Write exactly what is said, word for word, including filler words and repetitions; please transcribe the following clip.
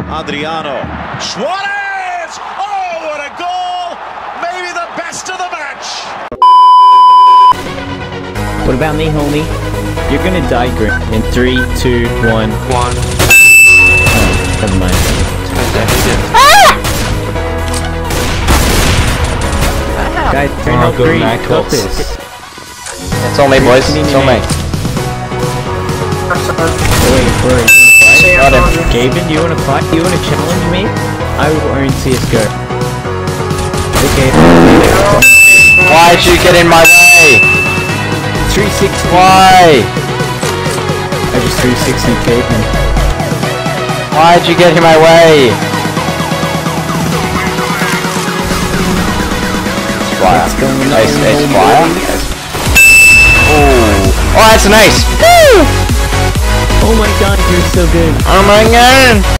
Adriano. Suarez! Oh, what a goal! Maybe the best of the match! What about me, homie? You're gonna die, Grim. In three, two, one. One. Oh, never mind. Ah! Guys, turn Oh, up go three. Knuckles. Got this. It's all me, boys. It's all me. Wait, wait. Got him. Gaben, do you wanna fight? Do you wanna challenge me? I will earn C S G O. Okay. Why'd you get in my way? three sixty. Why? I just three sixty Gaben. Why'd you get in my way? Flyer. What's going on, Ace, ace, homie? flyer. Oh, oh, that's an ace. Woo! Oh my god, you're so good. Oh my god.